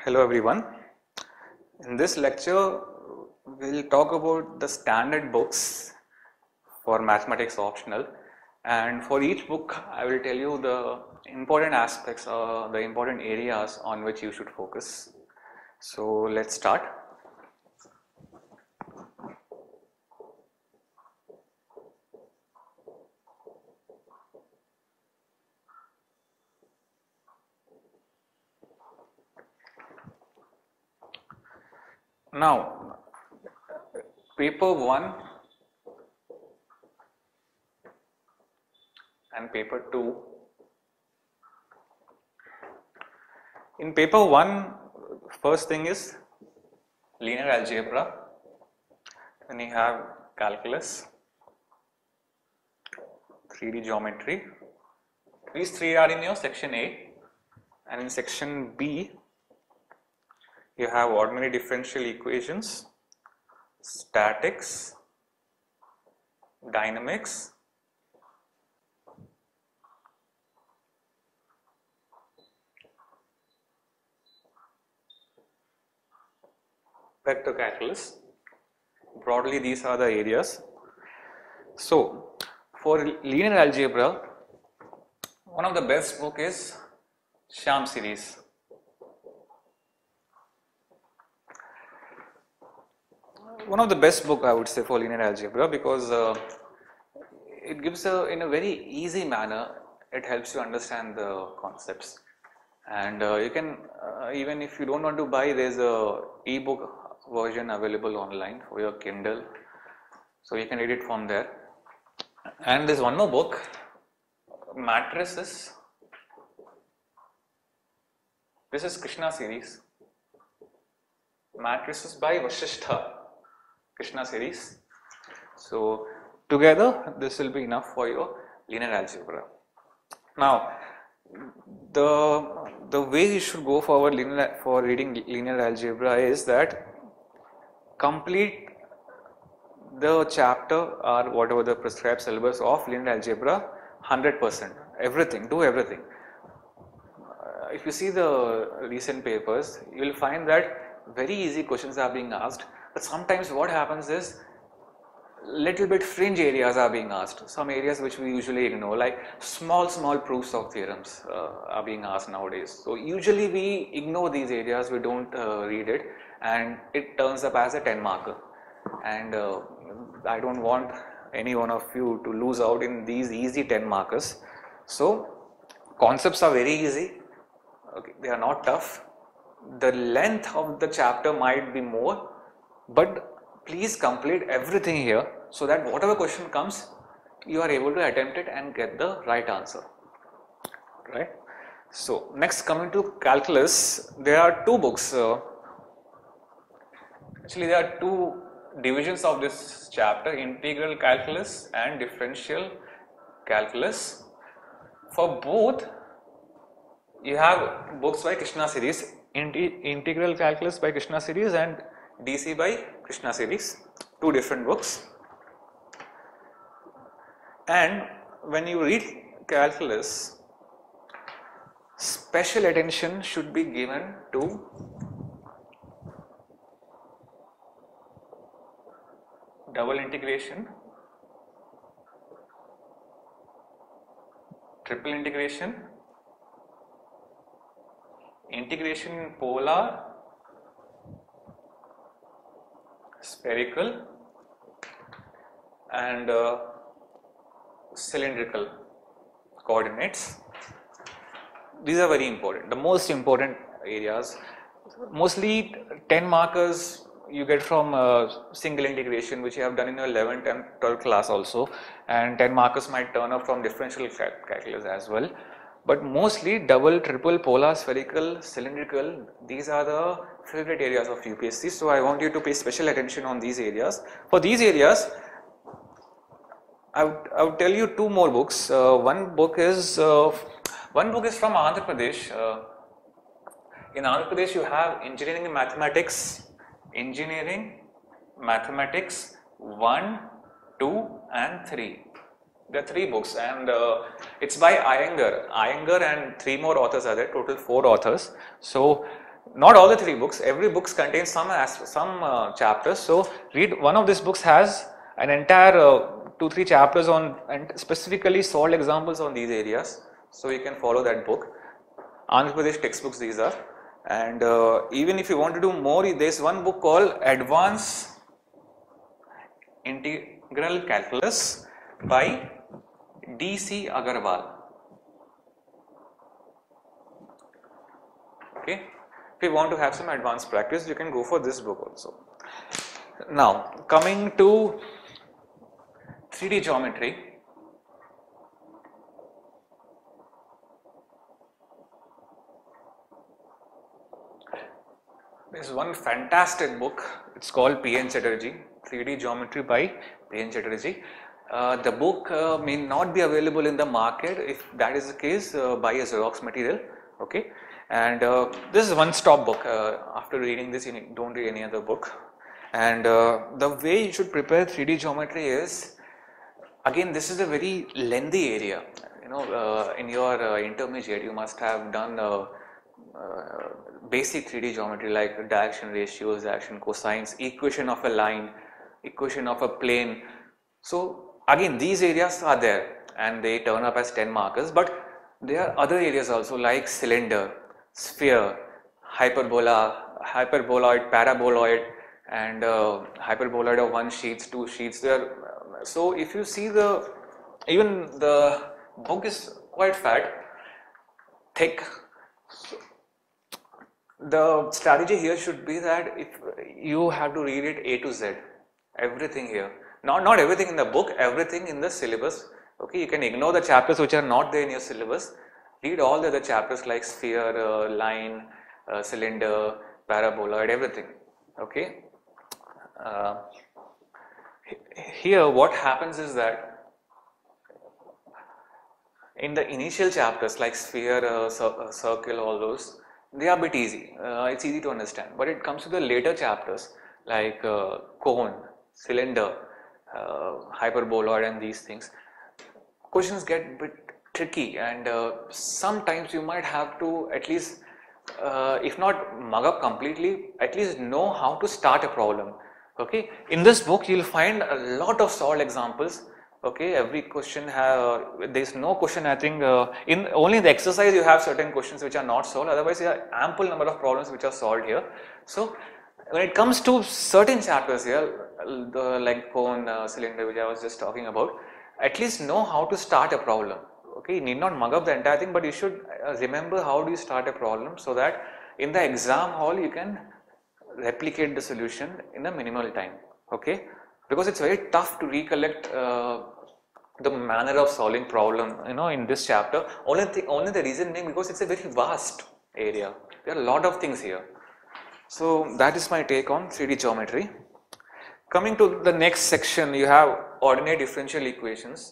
Hello everyone. In this lecture, we'll talk about the standard books for mathematics optional, and for each book I will tell you the important aspects or the important areas on which you should focus. So let's start. Now, paper 1 and paper 2. In paper 1, first thing is linear algebra, then you have calculus, 3D geometry. These three are in your section A, and in section B you have ordinary differential equations, statics, dynamics, vector calculus. Broadly, these are the areas. So, for linear algebra, one of the best book is Sham series. One of the best book I would say for linear algebra, because it gives in a very easy manner, it helps you understand the concepts, and you can even if you don't want to buy, there's a ebook version available online for your Kindle, so you can read it from there. And there's one more book, matrices. This is Krishna series, matrices by Vasishtha, Krishna series. So together this will be enough for your linear algebra. Now the way you should go forward for reading linear algebra is that complete the chapter or whatever the prescribed syllabus of linear algebra 100%, everything, do everything. If you see the recent papers, you will find that very easy questions are being asked. But sometimes what happens is little bit fringe areas are being asked, some areas which we usually ignore, like small proofs of theorems are being asked nowadays. So usually we ignore these areas, we don't read it, and it turns up as a 10 marker, and I don't want any one of you to lose out in these easy 10 markers. So concepts are very easy, okay, they are not tough. The length of the chapter might be more, but please complete everything here so that whatever question comes, you are able to attempt it and get the right answer, right? So next, coming to calculus, there are two books. Actually, there are two divisions of this chapter: integral calculus and differential calculus. For both, you have books by Krishna series, integral calculus by Krishna series and DC by Krishna series, two different books. And when you read calculus, special attention should be given to double integration, triple integration, integration in polar, spherical and cylindrical coordinates. These are very important, the most important areas. Mostly 10 markers you get from single integration, which you have done in your 11th and 12th class also, and 10 markers might turn up from differential calculus as well. But mostly double, triple, polar, spherical, cylindrical, these are the favorite areas of UPSC. So I want you to pay special attention on these areas. For these areas, I would tell you two more books. One book is from Andhra Pradesh. In Andhra Pradesh, you have engineering and mathematics, engineering, mathematics 1, 2 and 3. There are 3 books, and it's by Iyengar and 3 more authors are there, total 4 authors. So not all the 3 books, every book contains some chapters. So read one of these books has an entire 2-3 chapters on and specifically solved examples on these areas. So you can follow that book. Andhra Pradesh textbooks these are. And even if you want to do more, there is one book called Advanced Integral Calculus by D.C. Agarwal. Okay. If you want to have some advanced practice, you can go for this book also. Now, coming to 3D geometry. There is one fantastic book. It's called P.N. Chatterjee, 3D Geometry by P.N. Chatterjee. The book may not be available in the market. If that is the case, buy a Xerox material. Okay. And this is one stop book. After reading this, you don't read any other book. And the way you should prepare 3D geometry is, again, this is a very lengthy area. You know, in your intermediate, you must have done basic 3D geometry like direction ratios, direction cosines, equation of a line, equation of a plane. So again, these areas are there and they turn up as 10 markers, but there are other areas also like cylinder, sphere, hyperboloid, paraboloid, and hyperboloid of 1 sheets, 2 sheets there. So if you see even the book is quite fat, thick. So the strategy here should be that if you have to read it A to Z, everything here, not everything in the book, everything in the syllabus. Okay, you can ignore the chapters which are not there in your syllabus. Read all the other chapters like sphere, line, cylinder, paraboloid, everything. Okay. Here what happens is that in the initial chapters like sphere, circle, all those, they are a bit easy. It's easy to understand. But it comes to the later chapters like cone, cylinder, hyperboloid, and these things. Questions get a bit tricky, and sometimes you might have to at least, if not mug up completely, at least know how to start a problem. Okay, in this book you will find a lot of solved examples. Okay, every question there is no question, I think in only the exercise you have certain questions which are not solved, otherwise you have ample number of problems which are solved here. So when it comes to certain chapters here, like cone, cylinder, which I was just talking about, at least know how to start a problem. Okay, you need not mug up the entire thing, but you should remember how do you start a problem so that in the exam hall you can replicate the solution in a minimal time. Okay, because it's very tough to recollect the manner of solving problem, you know, in this chapter. Only the reason being because it's a very vast area. There are a lot of things here. So that is my take on 3D geometry. Coming to the next section, you have ordinary differential equations.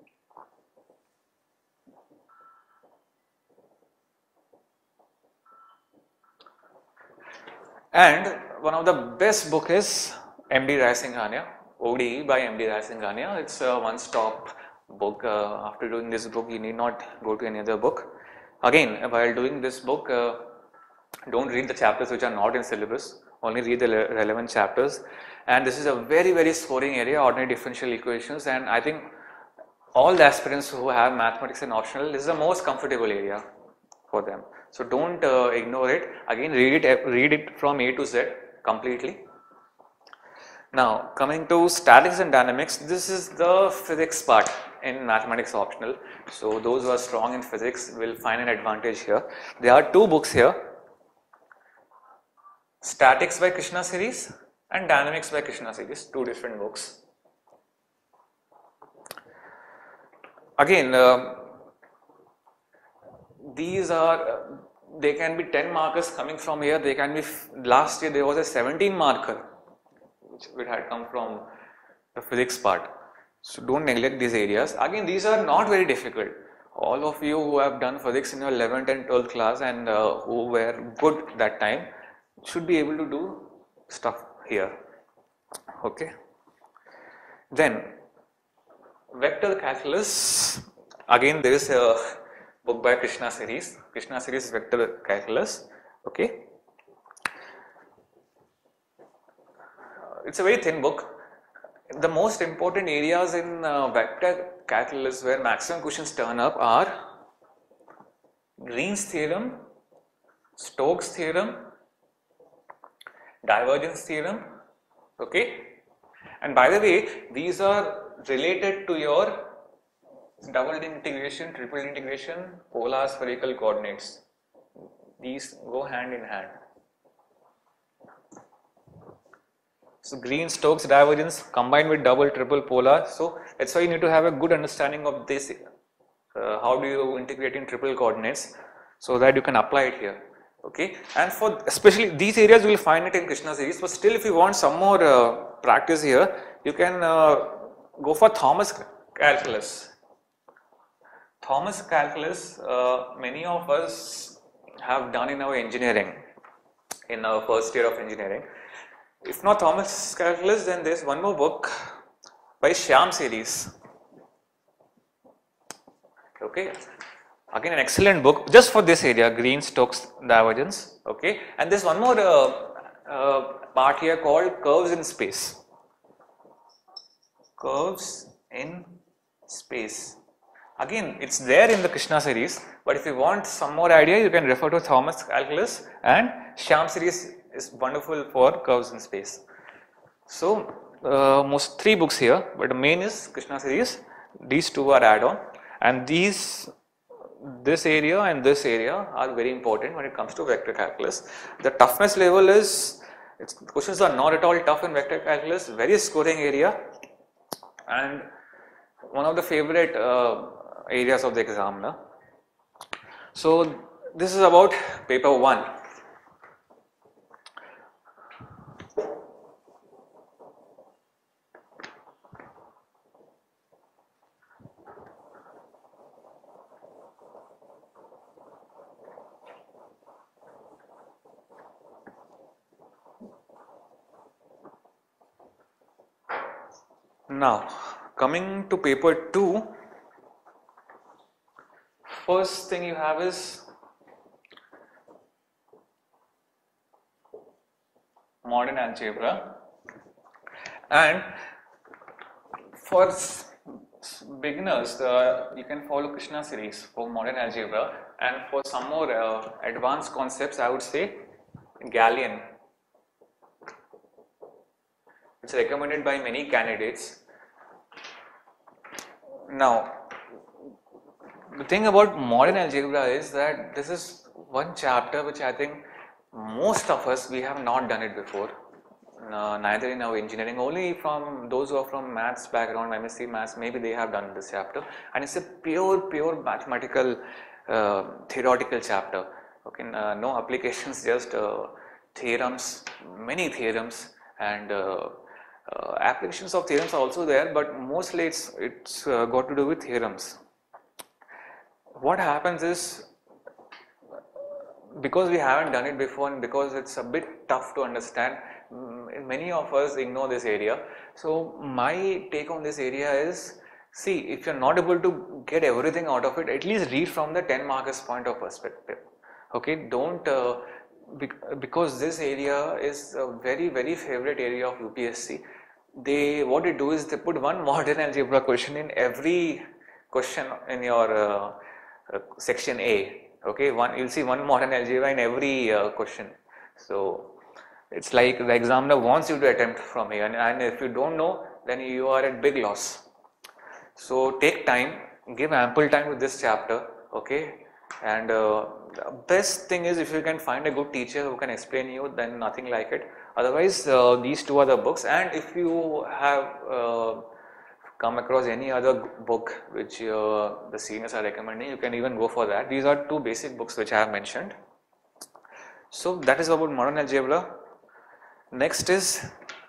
And one of the best book is M.D. Rayasinghania, ODE by M.D. Rayasinghania. It's a one-stop book. After doing this book, you need not go to any other book. Again, while doing this book, don't read the chapters which are not in syllabus. Only read the relevant chapters. And this is a very, very scoring area, ordinary differential equations. And I think all the aspirants who have mathematics and optional, this is the most comfortable area for them. So don't ignore it. Again, read it from A to Z completely. Now, coming to statics and dynamics, this is the physics part in mathematics optional. So those who are strong in physics will find an advantage here. There are 2 books here, Statics by Krishna series and Dynamics by Krishna series, 2 different books. Again, these are, they can be 10 markers coming from here. They can be, last year there was a 17 marker which had come from the physics part. So don't neglect these areas. Again, these are not very difficult. All of you who have done physics in your 11th and 12th class and who were good that time should be able to do stuff here. Okay. Then vector calculus. Again, there is a book by Krishna series. Krishna series vector calculus. Okay. it's a very thin book. The most important areas in vector calculus where maximum questions turn up are Green's theorem, Stokes theorem, divergence theorem, okay. And by the way, these are related to your double integration, triple integration, polar spherical coordinates. These go hand in hand. So Green, Stokes, divergence combined with double, triple, polar. So that's why you need to have a good understanding of this. How do you integrate in triple coordinates, so that you can apply it here. Okay, and for especially these areas you will find it in Krishna series, but still if you want some more practice here, you can go for Thomas calculus. Thomas calculus, many of us have done in our engineering, in our first year of engineering. If not Thomas calculus, then there is one more book by Shyam series. Okay, again an excellent book just for this area, Green, Stokes, divergence. Okay, and there's one more part here called curves in space. Curves in space. Again, it's there in the Krishna series, but if you want some more idea, you can refer to Thomas calculus, and Shyam series is wonderful for curves in space. So most 3 books here, but the main is Krishna series. These 2 are add-on, and this area and this area are very important when it comes to vector calculus. The toughness level is, questions are not at all tough in vector calculus, very scoring area, and one of the favorite areas of the examiner. So this is about paper 1. Now coming to paper 2, first thing you have is modern algebra, and for beginners you can follow Krishna series for modern algebra, and for some more advanced concepts I would say Gallian. It's recommended by many candidates. Now the thing about modern algebra is that this is one chapter which I think most of us, we have not done it before, neither in our engineering, only from those who are from maths background, MSc maths, maybe they have done this chapter, and it's a pure mathematical theoretical chapter. Okay, no applications, just theorems, many theorems, and applications of theorems are also there, but mostly it's got to do with theorems. What happens is, because we haven't done it before and because it's a bit tough to understand, many of us ignore this area. So my take on this area is, see, if you're not able to get everything out of it, at least read from the 10 markers point of perspective. Okay, don't because this area is a very favorite area of UPSC. What they do is they put one modern algebra question in every question in your section A. Okay, you'll see one modern algebra in every question. So it's like the examiner wants you to attempt from here, and if you don't know, then you are at big loss. So take time, give ample time to this chapter. Okay, and the best thing is if you can find a good teacher who can explain you, then nothing like it. Otherwise, these 2 are the books, and if you have come across any other book which the seniors are recommending, you can even go for that. These are 2 basic books which I have mentioned. So that is about modern algebra. Next is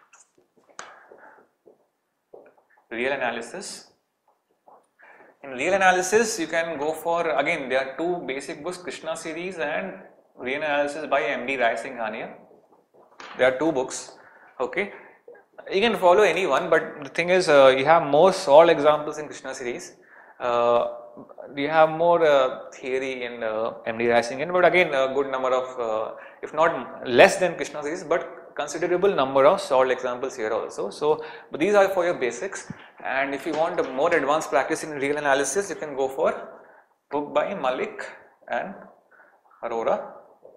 real analysis. In real analysis, you can go for, again, there are 2 basic books, Krishna series and real analysis by M.D. Rai-Singhania. There are 2 books. Okay, you can follow any one, but the thing is, you have most all examples in Krishna series. You have more theory in M.D. Rai-Singhania, but again, a good number of, if not less than Krishna series, but considerable number of solved examples here also. So, but these are for your basics, and if you want a more advanced practice in real analysis, you can go for book by Malik and Arora.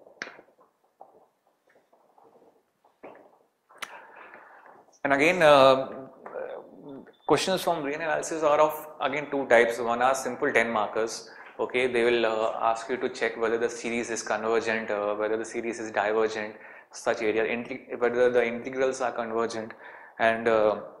And again, questions from real analysis are of again two types. One are simple 10 markers. Okay, they will ask you to check whether the series is convergent, whether the series is divergent, such area, whether the integrals are convergent, and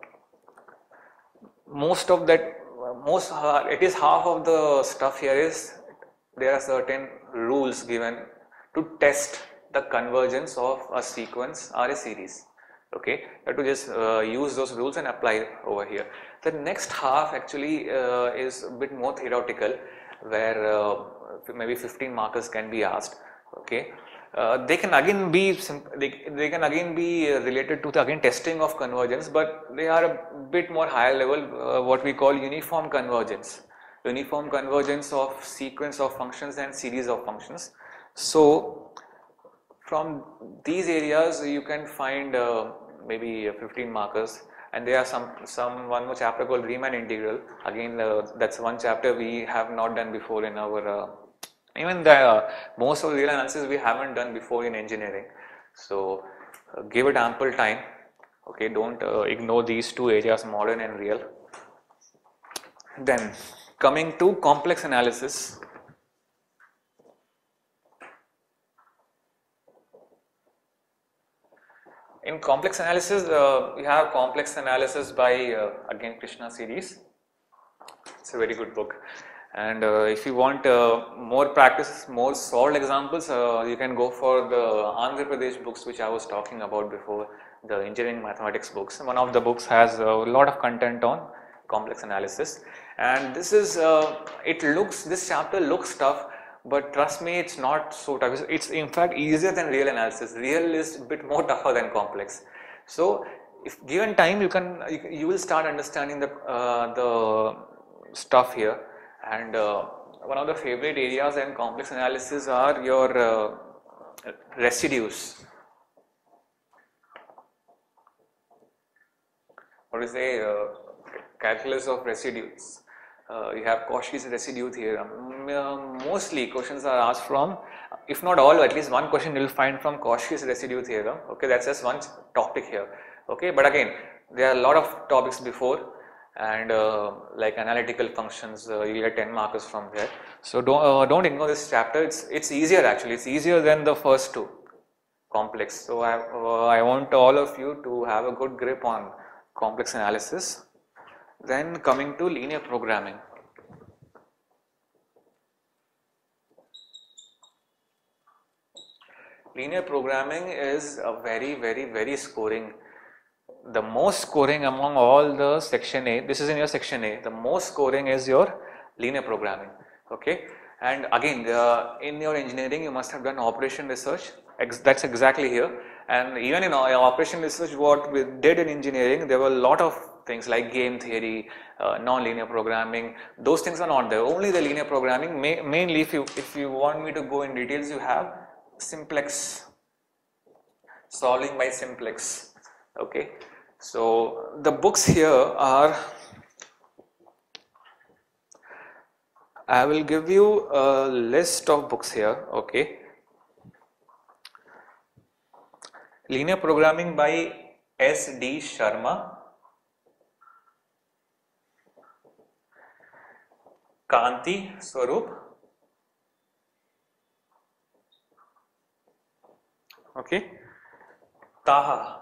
most of that, it is half of the stuff here is there are certain rules given to test the convergence of a sequence or a series. Okay, you have to just use those rules and apply over here. The next half actually is a bit more theoretical, where maybe 15 markers can be asked. Okay, they can again be they can again be related to the testing of convergence, but they are a bit more higher level, what we call uniform convergence of sequence of functions and series of functions. So from these areas you can find maybe 15 markers, and there are one more chapter called Riemann integral. Again, that's one chapter we have not done before in our even most of the real analysis we haven't done before in engineering. So give it ample time. Okay, don't ignore these two areas, modern and real. Then coming to complex analysis. In complex analysis, we have complex analysis by again Krishna series. It's a very good book, and if you want more practice, more solved examples, you can go for the Andhra Pradesh books which I was talking about before, the engineering mathematics books. One of the books has a lot of content on complex analysis, and this is this chapter looks tough. But trust me, it's not so tough. It's in fact easier than real analysis. Real is a bit more tougher than complex. So, if given time, you will start understanding the stuff here. And one of the favorite areas in complex analysis are your residues. What is the calculus of residues? You have Cauchy's residue theorem. Mostly questions are asked from, if not all, at least one question you will find from Cauchy's residue theorem. Okay, that's just one topic here. Okay, but again, there are a lot of topics before, and like analytical functions, you get 10 markers from there. So don't ignore this chapter. It's easier actually. It's easier than the first two, complex. So I want all of you to have a good grip on complex analysis. Then coming to linear programming. Linear programming is a very scoring. The most scoring among all the section A, this is in your section A, the most scoring is your linear programming. Okay, and again in your engineering you must have done operation research. That's exactly here. And even in operation research, what we did in engineering, there were a lot of things like game theory, non-linear programming. Those things are not there. Only the linear programming. Mainly, if you want me to go in details, you have simplex, solving by simplex. Okay. So the books here are. I will give you a list of books here. Okay. Linear programming by S.D. Sharma, Kanti Swarup, okay, Taha,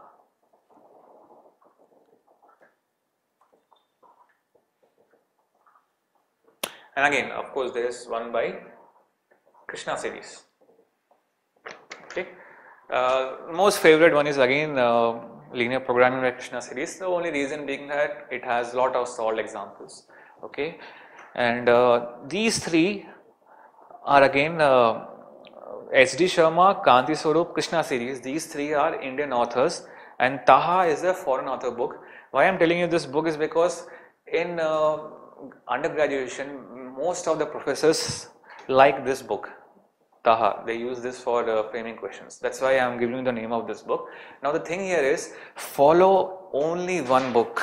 and again of course there is one by Krishna series. Okay. Most favorite one is again linear programming by Krishna series. The only reason being that it has lot of solved examples. Okay, and these three are again S.D. Sharma, Kanti Swarup, Krishna series. These three are Indian authors, and Taha is a foreign author book. Why I am telling you this book is because in undergraduation most of the professors like this book. Taha. They use this for framing questions. That's why I am giving you the name of this book. Now the thing here is, follow only one book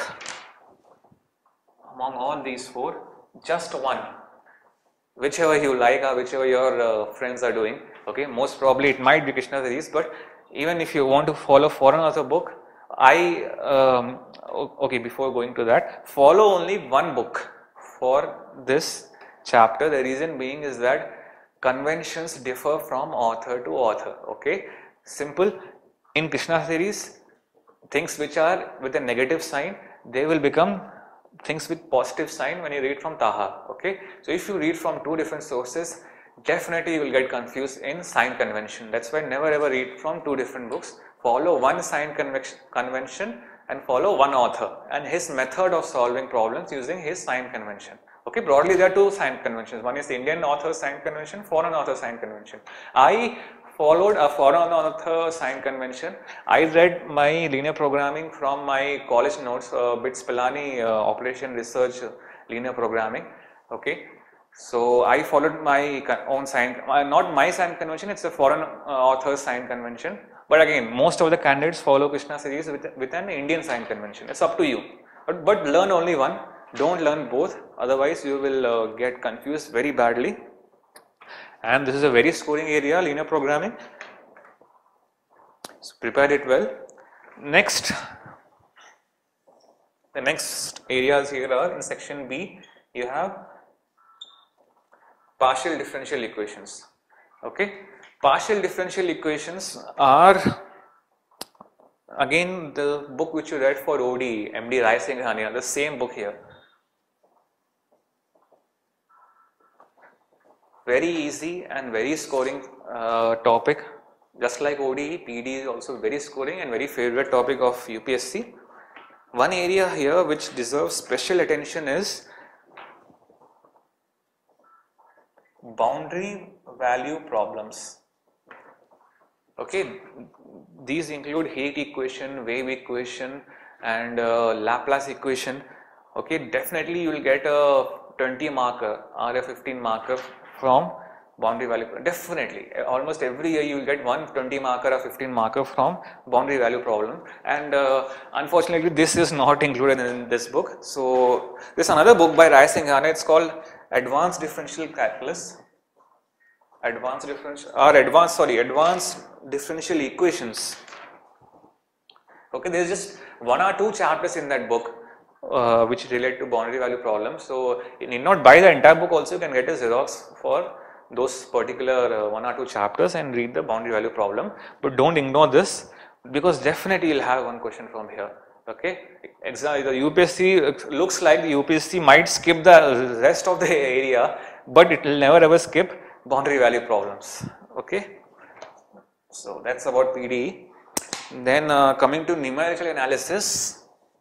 among all these four, just one, whichever you like or whichever your friends are doing. Okay, most probably it might be Krishna series, but even if you want to follow foreign author book, okay, before going to that, follow only one book for this chapter. The reason being is that conventions differ from author to author. Okay, simple. In Krishna series, things which are with a negative sign, they will become things with positive sign when you read from Taha. Okay, so if you read from two different sources, definitely you will get confused in sign convention. That's why never ever read from two different books. Follow one sign convention and follow one author and his method of solving problems using his sign convention. Okay, broadly there are two sign conventions. One is Indian author sign convention, foreign author sign convention. I followed a foreign author sign convention. I read my linear programming from my college notes, BITS Pilani Operation Research Linear Programming. Okay, so I followed my own sign, not my sign convention, it's a foreign author sign convention. But again, most of the candidates follow Krishna series with an Indian sign convention. It's up to you. But learn only one, don't learn both, otherwise you will get confused very badly. And this is a very scoring area, linear programming. So prepare it well. Next, the next areas here are in section B, you have partial differential equations. Okay, partial differential equations are again the book which you read for ODE, MD Rai Singh Hania, the same book here. Very easy and very scoring topic. Just like ODE, PD is also very scoring and very favorite topic of UPSC. One area here which deserves special attention is boundary value problems. Okay, these include Haight equation, wave equation and Laplace equation. Okay, definitely you will get a 20 marker or a 15 marker from boundary value. Definitely, almost every year you will get 120 marker or 15 marker from boundary value problem, and unfortunately this is not included in this book. So this is another book by Rai Singh Hania. It's called Advanced Differential Calculus, Advanced Differential Equations. Okay, there is just one or two chapters in that book which relate to boundary value problems. So you need not buy the entire book, also you can get a Xerox for those particular one or two chapters and read the boundary value problem. But don't ignore this, because definitely you'll have one question from here. Okay, the UPSC looks like the UPSC might skip the rest of the area, but it will never ever skip boundary value problems. Okay, so that's about PD. Then coming to numerical analysis.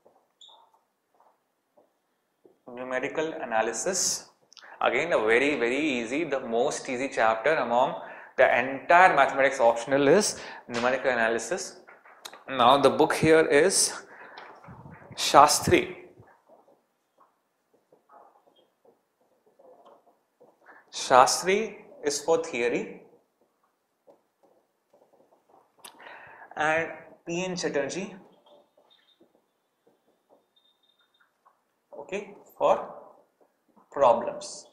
Numerical analysis, again a very easy, the most easy chapter among the entire mathematics optional is numerical analysis. Now the book here is Shastri. Shastri is for theory and P.N. Chatterjee, okay, for problems.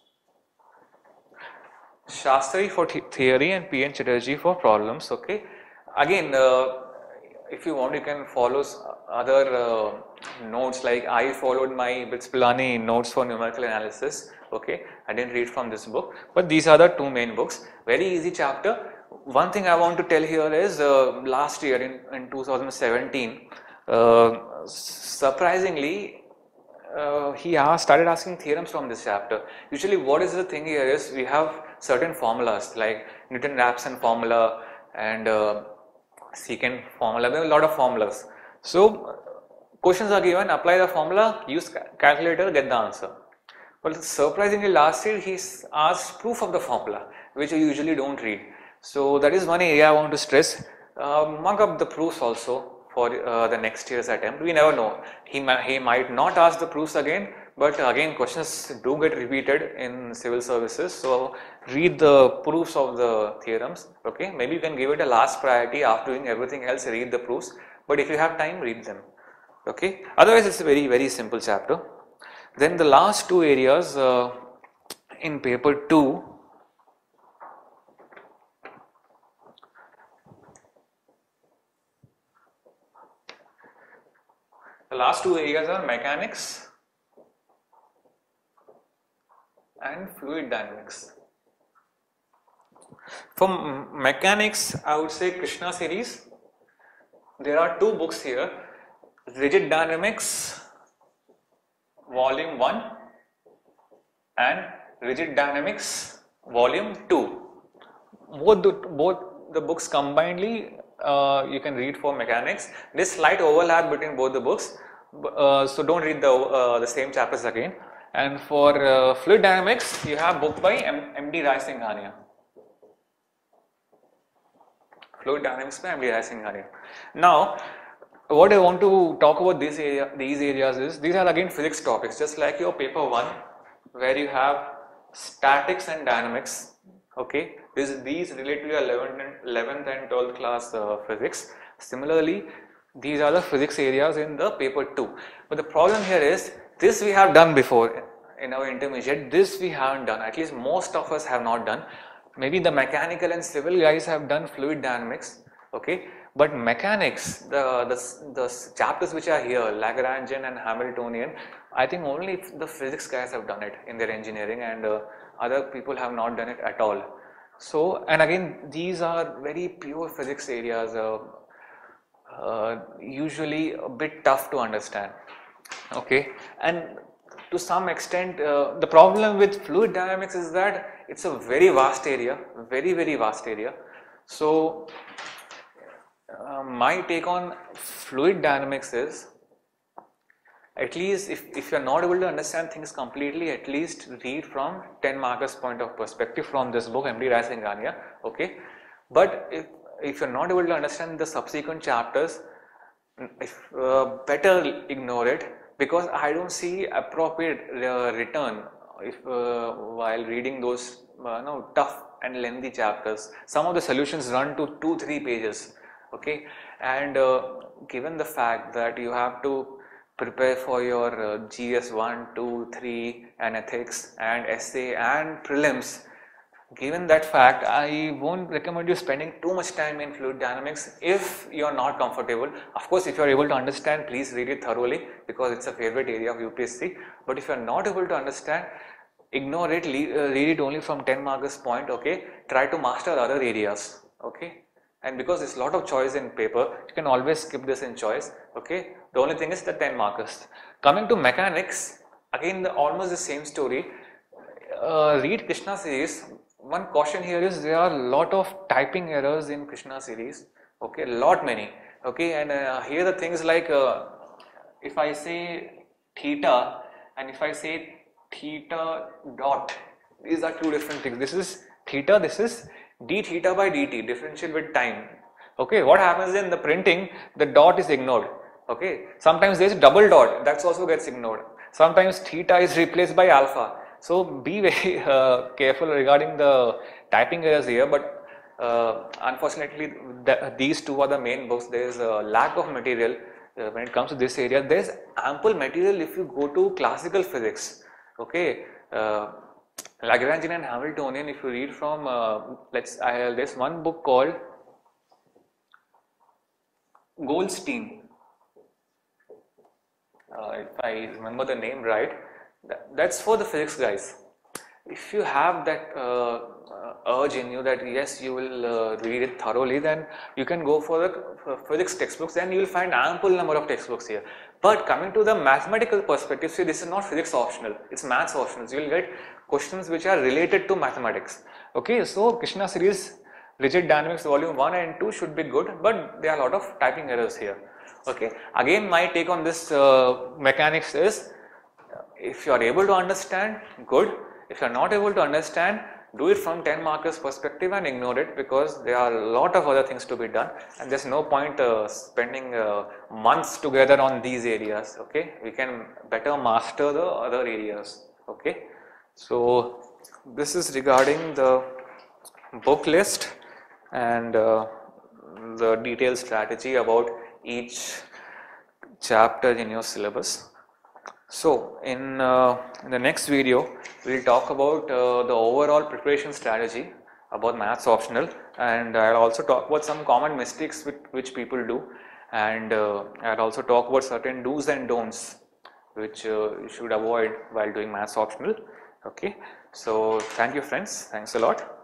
Shastri for theory and P.N. Chatterjee for problems. Okay, again if you want you can follow other notes, like I followed my BITS Pilani notes for numerical analysis. Okay, I didn't read from this book, but these are the two main books. Very easy chapter. One thing I want to tell here is last year in 2017, surprisingly he started asking theorems from this chapter. Usually what is the thing here is we have certain formulas like Newton-Raphson formula and secant formula. There are a lot of formulas. So questions are given, apply the formula, use calculator, get the answer. But surprisingly last year he asked proof of the formula, which you usually don't read. So that is one area I want to stress. Mark up the proofs also for the next year's attempt. We never know. He might not ask the proofs again, but again questions do get repeated in civil services, so read the proofs of the theorems. Okay, maybe you can give it a last priority after doing everything else, read the proofs, but if you have time, read them. Okay, otherwise it's a very simple chapter. Then the last two areas in paper 2, the last two areas are mechanics and fluid dynamics. For mechanics, I would say Krishna series. There are two books here, Rigid Dynamics Volume 1 and Rigid Dynamics Volume 2. Both the books combinedly you can read for mechanics. There's slight overlap between both the books, so don't read the same chapters again. And for fluid dynamics, you have book by M.D. Rai Singhania. Fluid dynamics by M.D. Rai Singhania. Now, what I want to talk about these areas is, these are again physics topics, just like your paper 1, where you have statics and dynamics. Okay, these relate to your 11th and 12th class physics. Similarly, these are the physics areas in the paper 2. But the problem here is, this we have done before in our intermediate, this we haven't done, at least most of us have not done. Maybe the mechanical and civil guys have done fluid dynamics, okay, but mechanics, the chapters which are here, Lagrangian and Hamiltonian, I think only the physics guys have done it in their engineering, and other people have not done it at all. So, and again, these are very pure physics areas, usually a bit tough to understand. Okay, and to some extent, the problem with fluid dynamics is that it's a very vast area, very vast area. So, my take on fluid dynamics is, at least if you are not able to understand things completely, at least read from 10 markers point of perspective from this book, M.D. Rai Singhania. Okay, but if you are not able to understand the subsequent chapters, better ignore it, because I don't see appropriate return while reading those tough and lengthy chapters. Some of the solutions run to 2-3 pages. Okay, and given the fact that you have to prepare for your GS 1, 2, 3 and ethics and essay and prelims, given that fact, I won't recommend you spending too much time in fluid dynamics if you are not comfortable. Of course, if you are able to understand, please read it thoroughly, because it's a favorite area of UPSC. But if you are not able to understand, ignore it, read it only from 10 markers point. Okay, try to master other areas. Okay, and because there's a lot of choice in paper, you can always skip this in choice. Okay, the only thing is the 10 markers. Coming to mechanics, again almost the same story. Read Krishna series. One caution here is, there are a lot of typing errors in Krishna series. Okay, many. Okay, and here the things like if I say theta and if I say theta dot, these are two different things. This is theta, this is d theta by dt, differential with time. Okay, what happens in the printing, the dot is ignored. Okay, sometimes there is double dot, that also gets ignored. Sometimes theta is replaced by alpha. So be very careful regarding the typing errors here, but unfortunately these two are the main books. There is a lack of material when it comes to this area. There is ample material if you go to classical physics. Okay, Lagrangian and Hamiltonian, if you read from there's one book called Goldstein, if I remember the name right. That's for the physics guys. If you have that urge in you that yes, you will read it thoroughly, then you can go for the physics textbooks, and you will find ample number of textbooks here. But coming to the mathematical perspective, see, this is not physics optional, it's maths optional. You will get questions which are related to mathematics. Okay, so Krishna series, Rigid Dynamics volume 1 and 2 should be good, but there are a lot of typing errors here. Okay, again my take on this mechanics is, if you are able to understand, good. If you are not able to understand, do it from 10 markers perspective and ignore it, because there are a lot of other things to be done, and there's no point spending months together on these areas. Okay, we can better master the other areas. Okay, so this is regarding the book list and the detailed strategy about each chapter in your syllabus. So in the next video, we'll talk about the overall preparation strategy about maths optional, and I'll also talk about some common mistakes which people do, and I'll also talk about certain do's and don'ts which you should avoid while doing maths optional. Okay, so thank you friends, thanks a lot.